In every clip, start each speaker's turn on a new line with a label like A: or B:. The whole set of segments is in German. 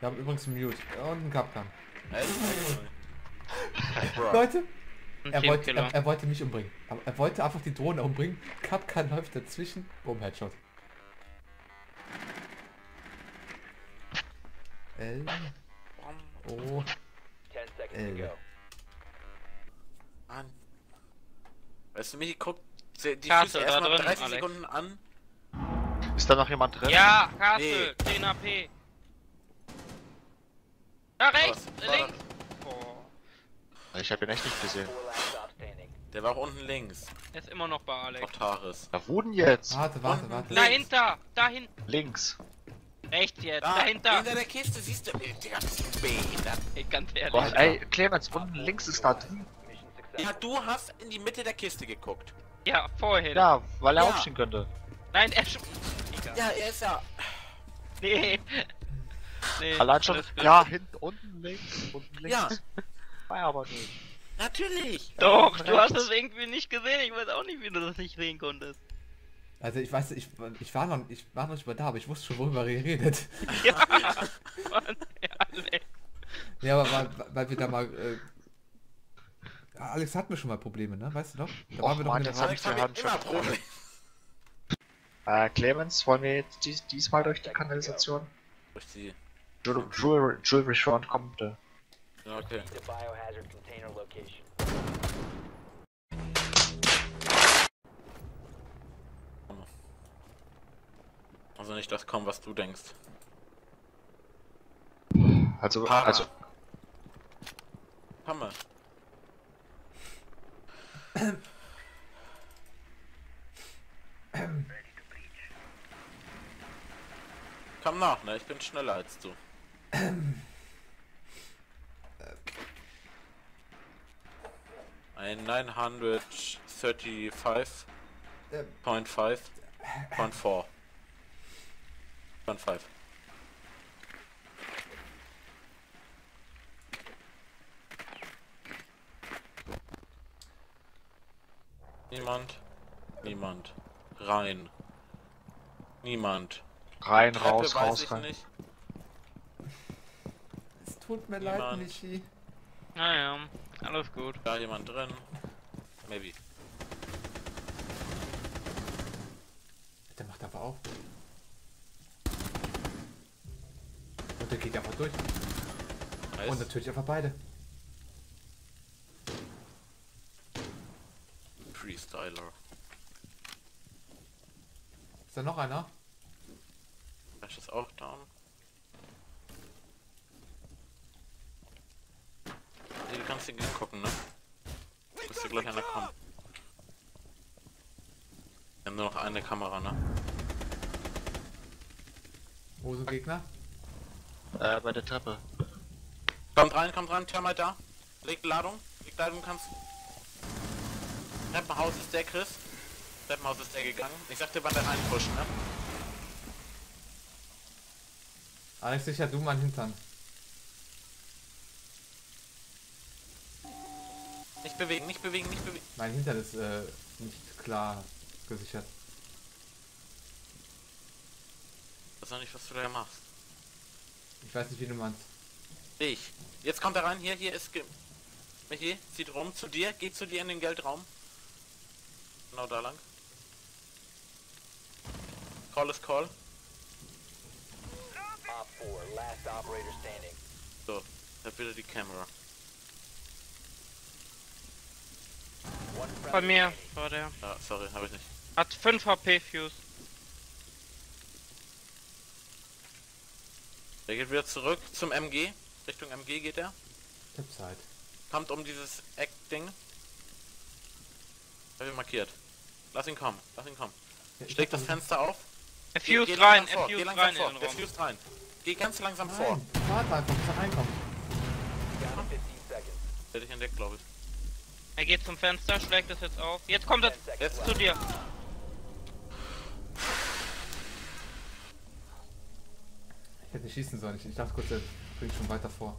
A: Wir haben übrigens einen Mute und einen Capcan.
B: Bro.
A: Leute,
C: Ein
A: er
C: Teamkiller.
A: wollte mich umbringen. Aber er wollte einfach die Drohne umbringen. Capcan läuft dazwischen. Boom, Headshot. L. O.
D: 10 seconds to
A: L.
D: go.
B: Mann. Weißt du, Michi guckt die
C: Castle,
B: Füße
C: da
B: erstmal
C: drin,
B: 30
C: Alex.
B: Sekunden an.
E: Ist da noch jemand drin?
C: Ja, Castle, 10 AP. Da rechts,
B: Was?
C: links. Boah,
E: Ich habe ihn echt nicht gesehen.
D: 4 last stop standing.
B: Der war auch unten links.
C: er ist immer noch bei Alex.
B: Portaris.
E: Da wurden jetzt.
A: Warte.
B: Links.
C: Dahinter, dahin.
E: Links.
C: Rechts jetzt,
B: Da,
C: dahinter.
B: hinter der Kiste siehst du. Digga, bist du behindert.
C: Ey, ganz ehrlich.
E: Gott, ey, Clemens, unten links ist da drin.
D: Mission success.
B: Ja, du hast in die Mitte der Kiste geguckt.
C: Ja, vorhin.
E: Ja, weil er
B: Ja.
E: aufstehen könnte.
C: Nein, er schon.
B: Ja, er ist ja.
C: Nee. Nee,
E: Allein schon.
C: alles gut.
E: Ja, hinten, unten links. Unten links.
B: Ja,
E: War aber nicht.
B: natürlich.
C: Doch, du
E: rechts.
C: hast es irgendwie nicht gesehen. Ich weiß auch nicht, wie du das nicht sehen konntest.
A: Also ich weiß, ich war noch nicht mal da, aber ich wusste schon, worüber ihr redet.
C: Ja, Mann, ja, Alex.
A: Ja, aber weil wir da mal. Alex hatten wir schon mal Probleme, ne? Weißt du noch? Da
E: Och,
A: waren wir doch
E: Mann,
A: in dem
E: jetzt hab
A: Raum.
E: ich
B: Alex haben
E: die
B: wir
E: Hand
B: immer Probleme.
E: Clemens, wollen wir jetzt diesmal durch die Kanalisation?
B: Durch die.
E: Jewelry Front kommt.
B: Ja, okay.
D: The biohazard container location.
B: Also nicht das kommen, was du denkst.
E: Also,
B: Para.
E: also,
B: Komm mal. Komm nach, ne? Ich bin schneller als du. Ein 935.5 Point 4 Point 5. Niemand. Rein. Niemand.
E: rein,
B: Treppe
E: raus,
B: weiß
E: raus,
B: ich
E: rein.
B: nicht.
A: Es tut mir leid,
B: Niemand.
A: Michi.
C: Naja, alles gut.
B: Da jemand drin. Maybe.
A: Der macht aber auf. Und der geht einfach durch.
B: Nice.
A: Und natürlich einfach beide.
B: Freestyler.
A: Ist da noch einer?
B: Flash ist auch down. Hey, du kannst hier gehen gucken, ne? Müsste gleich einer kommen. Wir haben nur noch eine Kamera, ne?
A: Wo ist ein Gegner?
E: Bei der Treppe.
B: Kommt rein, Thermite da. Leg Ladung, kannst. Treppenhaus ist der Chris. Treppenhaus ist der gegangen. Ich sagte, wann der reinpushen, ne?
A: Alex, sicher du mein Hintern.
B: Nicht bewegen, nicht bewegen, nicht bewegen.
A: Mein Hintern ist nicht klar gesichert.
B: Ich weiß noch nicht, was du da machst.
A: Ich weiß nicht, wie du meinst.
B: Ich. Jetzt kommt er rein, hier ist Michi, zieht rum zu dir, geht zu dir in den Geldraum. Genau da lang. Call ist Call.
D: Op 4, last operator standing.
B: So, hat wieder die Kamera.
D: One
C: Bei
D: friendly
C: mir
D: remaining.
C: war der.
B: Ja, sorry, habe ich nicht.
C: Hat 5 HP Fuse.
B: Der geht wieder zurück zum MG. Richtung MG geht er.
A: Ich hab Zeit.
B: Kommt um dieses Eckding. Hab ich markiert. Lass ihn kommen,
A: Ja, ich
B: Schlägt
A: hab
B: das Fenster auf.
C: Er
B: Geh
C: fused rein,
B: langsam vor,
C: er
B: geh
C: fused
B: langsam
C: rein
B: vor.
C: in den
B: Der
C: Raum.
B: fused rein. Geh ganz langsam vor.
A: Nein, warte einfach, bis er reinkommt.
D: Down to 15 seconds.
B: Hätte ich entdeckt, glaube ich.
C: Er geht zum Fenster, schlägt es jetzt auf. Jetzt kommt er
D: 10 seconds
B: Jetzt
D: left.
C: zu dir.
A: Ich hätte nicht schießen sollen. Ich dachte kurz, er bringt schon weiter vor.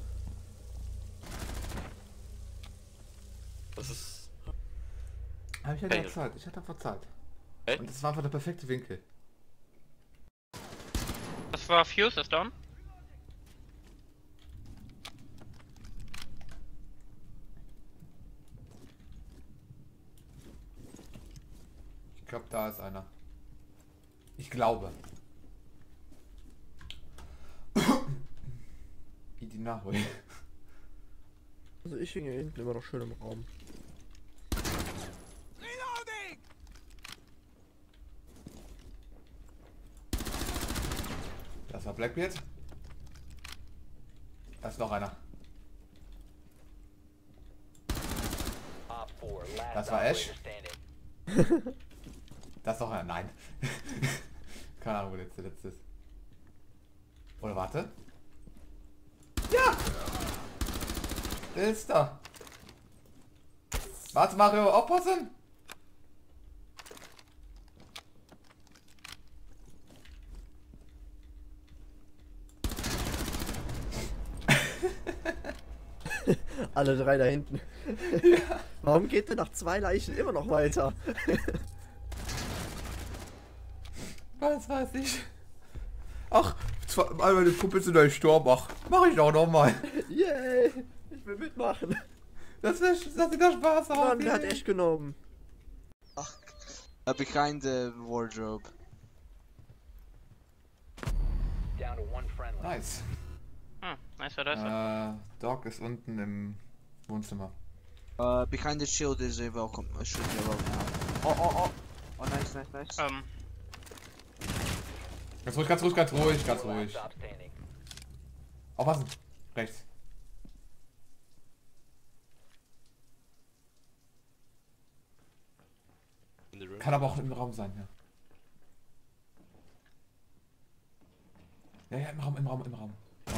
B: Das ist.
A: Aber ich hatte
B: Hey.
A: auch Zeit. Ich hatte einfach Zeit.
B: Echt?
A: Und das war einfach der perfekte Winkel.
C: Das war Fuse, ist down.
A: glaube, da ist einer. Ich glaube. Die nachholen.
F: Also ich hing hier hinten immer noch schön im Raum.
A: Das war Blackbeard. Da ist noch einer.
D: Op 4, last
A: Das war Ash.
D: operator standing.
A: Das ist noch einer. Nein. Keine Ahnung, wo der letzte ist. Oder warte. Ja! Der ist da. Warte, Mario, aufpassen!
F: Alle drei da hinten. Warum geht der nach 2 Leichen immer noch weiter?
A: Was weiß ich. Ach, all meine Kumpels sind gestorben. Ach, mach ich doch nochmal.
F: Yay! Ich will mitmachen.
A: Das sieht doch Spaß aus.
F: Mann, der hat echt genommen.
G: Behind the wardrobe.
D: Down to one friendly.
A: Nice.
C: Hm, nice, da ist er.
A: Doc ist unten im Wohnzimmer.
G: Behind the shield is a welcome. Should be a welcome. Oh, nice.
A: Ganz ruhig.
D: Last stop standing.
A: Aufpassen. Rechts. Kann aber auch im Raum sein, ja. Ja, im Raum.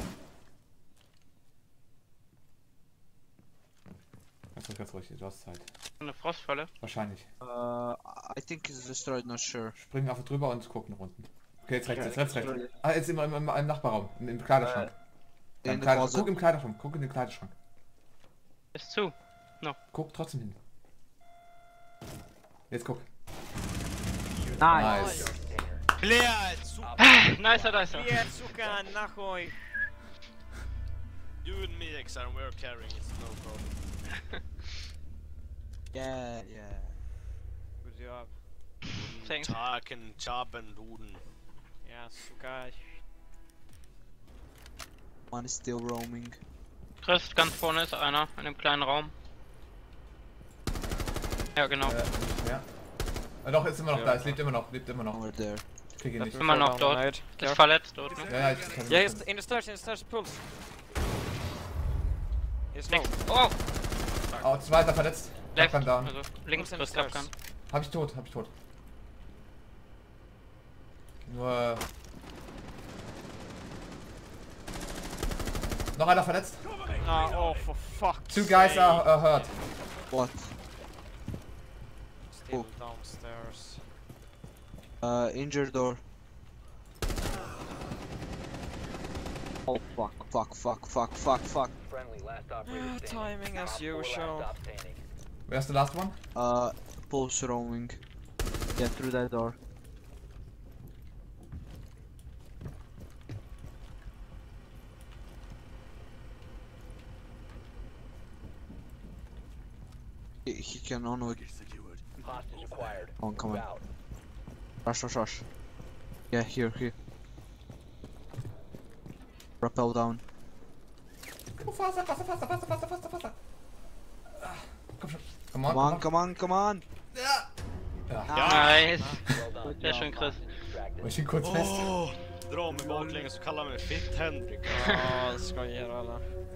A: Ganz ruhig, du hast Zeit.
C: Eine Frostfalle.
A: Wahrscheinlich.
G: I think it's destroyed, not sure.
A: Springen einfach drüber und gucken nach unten. Okay, jetzt rechts. Ah, jetzt im Nachbarraum, im Kleiderschrank.
G: In the
A: Kleiderschrank.
G: closet.
A: Guck in den Kleiderschrank.
C: Ist zu.
A: Guck trotzdem hin. Jetzt guck.
G: Nice.
H: Блядь, сука,
C: Nice, da ist er.
H: блядь, сука, нахуй. You and me, XR, and we're carrying, it's no problem.
G: Yeah.
H: Good job.
C: Thanks.
H: Taken, Chaben, Duden. Ja, сука,
G: One is still roaming.
C: Chris, ganz vorne ist einer, in dem kleinen Raum. Ja, genau.
A: Ja. Doch, ist immer noch da, es lebt immer noch.
G: Over there.
A: Ich krieg ihn nicht.
C: Immer noch dort. Ist verletzt dort, ne?
A: Ja, ich
H: Yeah, he's in the stairs, pulse. He's low.
C: Links. Oh!
A: Oh, zweiter verletzt.
C: Left.
A: Kapkan down.
C: Also links
H: Who's in
C: Chris
H: the stairs?
C: Kapkan.
A: Hab ich tot. Nur... Noch einer verletzt.
H: Oh, for fuck's
A: Two guys
H: sake.
A: are hurt.
G: What?
H: Still downstairs.
G: Injured door. Oh fuck.
D: Friendly, last operator standing.
H: Timing as
D: Op 4, last
H: usual.
D: stop standing.
A: Where's the last one?
G: Pulse roaming. Yeah, through that door. He can only
D: Hostage acquired.
G: come on.
D: Move out.
G: Rush. Yeah, here. Rappel down.
A: Faster. Komm schon.
G: Come on.
C: Nice.
D: Well done.
C: Sehr schön, Chris.
D: Distracted.
A: Ich bin kurz fest.
H: Dra mig baklänges och kalla mig Fitt-Henrik. Ja, skojar alla.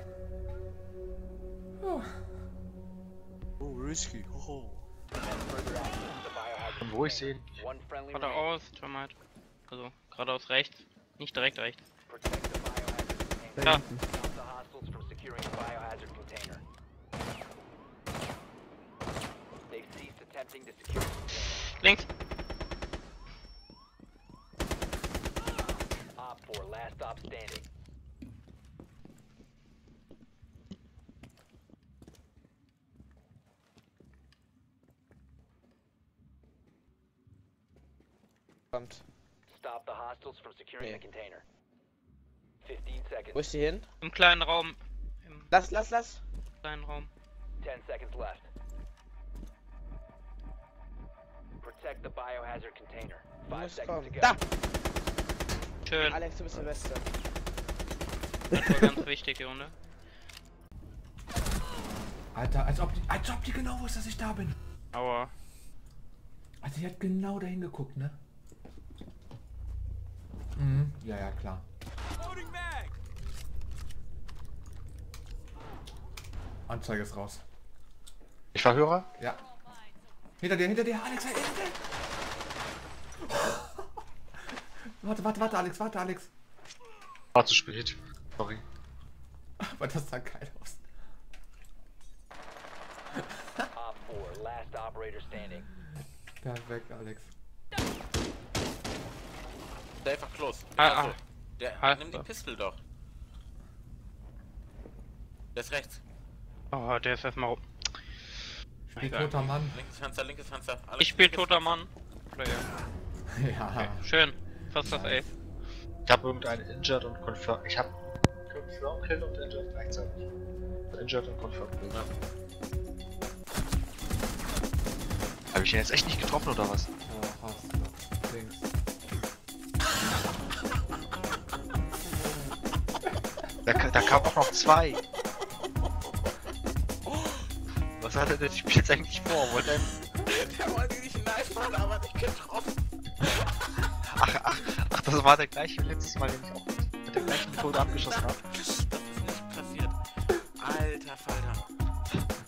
G: Oh, risky. Oh.
D: And further access to the biohazard
E: Und wo ich sehe?
D: container. One friendly remaining.
C: Geradeaus, Termite. Also, geradeaus rechts. Nicht direkt rechts.
D: Protect the biohazard container.
C: Da.
D: Stop the hostiles from securing the biohazard container. They've ceased attempting to secure the container.
C: Links.
D: Op 4, last stop standing. Stop the hostiles from securing the container. 15 seconds.
I: Wo ist die hin?
C: Im kleinen Raum. Im
I: Lass.
C: kleinen Raum.
D: 10 seconds left. Protect the biohazard container. 5
I: Muss
D: seconds
I: kommen.
D: to go.
C: Da! Schön.
I: Alex, du bist der Beste.
C: Das war ganz wichtig, Junge.
A: Alter, als ob die genau wusste, dass ich da bin.
C: Aua.
A: Also die hat genau dahin geguckt, ne? Mhm, ja, klar. Anzeige ist raus.
E: Ich Verhörer?
A: Ja. Hinter dir, Alex, hinter dir! Warte, Alex.
E: War zu spät. Sorry.
A: Aber das sah geil aus.
D: Op 4, last operator standing.
A: Perfekt, Alex.
B: Der einfach close.
C: Ah,
B: Nimm die Pistole doch. Der ist rechts.
C: Oh, der ist erstmal.
A: Spiel toter Mann.
B: Linkes Fenster. Alex,
C: Ich spiel
B: linkes
C: toter
B: Fenster.
C: Mann. Oder ja.
A: Ja.
C: Okay. Schön. Fast das Ace.
E: Ich habe irgendeinen Injured und Confirmed. Ich habe Confirmed Kill und Injured gleichzeitig. Injured und Confirmed Kill. Habe ich den jetzt echt nicht getroffen oder was?
A: Oh, hast du. Links.
E: Da kam auch noch 2. Was hat er denn jetzt eigentlich vor? Wollte er...
B: Der wollte dich knifen, aber nicht getroffen.
E: Ach, das war der gleiche wie letztes Mal, den ich auch mit der gleichen Methode abgeschossen habe.
B: Das ist nicht passiert. Alter Falter.